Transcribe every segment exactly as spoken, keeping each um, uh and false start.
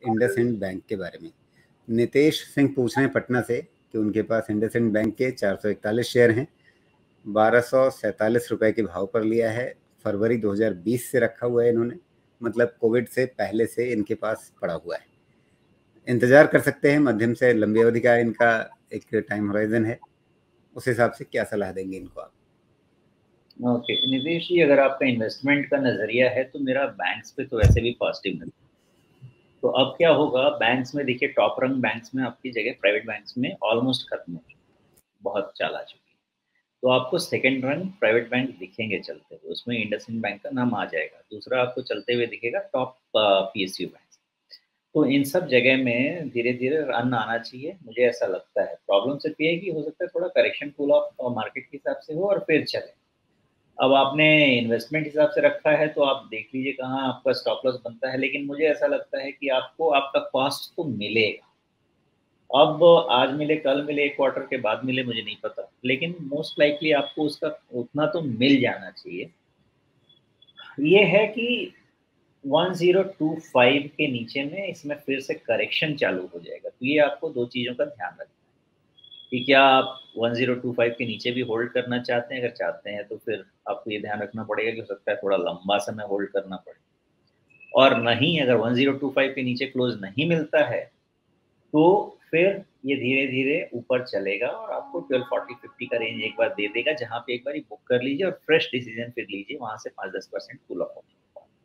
IndusInd bank के बारे में। नितेश सिंह पूछ रहे हैं पटना से कि उनके पास इंडसइंड बैंक के चार सौ इकतालीस शेयर हैं, बारह सौ सैंतालीस रुपए के भाव पर लिया है, फरवरी दो हज़ार बीस से रखा हुआ है इन्होंने, मतलब कोविड से पहले से इनके पास पड़ा हुआ है। इंतजार कर सकते हैं, मध्यम से लंबी अवधि का इनका एक टाइम होराइजन है, उस हिसाब से क्या सलाह देंगे इनको आप? Okay okay. नितेश जी, अगर आपका इन्वेस्टमेंट का नजरिया है तो मेरा बैंक्स पे तो वैसे भी पॉजिटिव नहीं। तो अब क्या होगा, बैंक्स में देखिए, टॉप रंग बैंक्स में आपकी जगह प्राइवेट बैंक्स में ऑलमोस्ट खत्म हो चुकी, बहुत चाल आ चुकी। तो आपको सेकंड रंग प्राइवेट बैंक दिखेंगे चलते हुए, उसमें इंडसइंड बैंक का नाम आ जाएगा। दूसरा आपको चलते हुए दिखेगा टॉप पीएसयू बैंक। तो इन सब जगह में धीरे धीरे रन आना चाहिए, मुझे ऐसा लगता है। प्रॉब्लम सिर्फ ये है कि हो सकता है थोड़ा करेक्शन कूल ऑफ मार्केट के हिसाब से हो और फिर चले। अब आपने इन्वेस्टमेंट हिसाब से रखा है तो आप देख लीजिए कहाँ आपका स्टॉप लॉस बनता है, लेकिन मुझे ऐसा लगता है कि आपको आपका कॉस्ट तो मिलेगा। अब आज मिले, कल मिले, एक क्वार्टर के बाद मिले, मुझे नहीं पता, लेकिन मोस्ट लाइकली आपको उसका उतना तो मिल जाना चाहिए। ये है कि एक हज़ार पच्चीस के नीचे में इसमें फिर से करेक्शन चालू हो जाएगा, तो ये आपको दो चीज़ों का ध्यान रखना है कि क्या आप एक हज़ार पच्चीस के नीचे भी होल्ड करना चाहते हैं। अगर चाहते हैं तो फिर आपको ये ध्यान रखना पड़ेगा कि हो सकता है थोड़ा लंबा समय होल्ड करना पड़े, और नहीं, अगर एक हज़ार पच्चीस के नीचे क्लोज नहीं मिलता है तो फिर ये धीरे धीरे ऊपर चलेगा और आपको बारह सौ चालीस पचास का रेंज एक बार दे देगा, जहां पे एक बार बुक कर लीजिए और फ्रेश डिसीजन फिर लीजिए, वहां से पाँच दस परसेंट कूल ऑफ हो।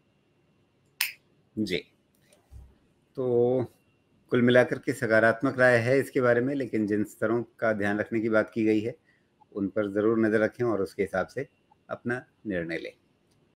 जी, तो कुल मिलाकर के सकारात्मक राय है इसके बारे में, लेकिन जिन स्तरों का ध्यान रखने की बात की गई है उन पर ज़रूर नज़र रखें और उसके हिसाब से अपना निर्णय लें।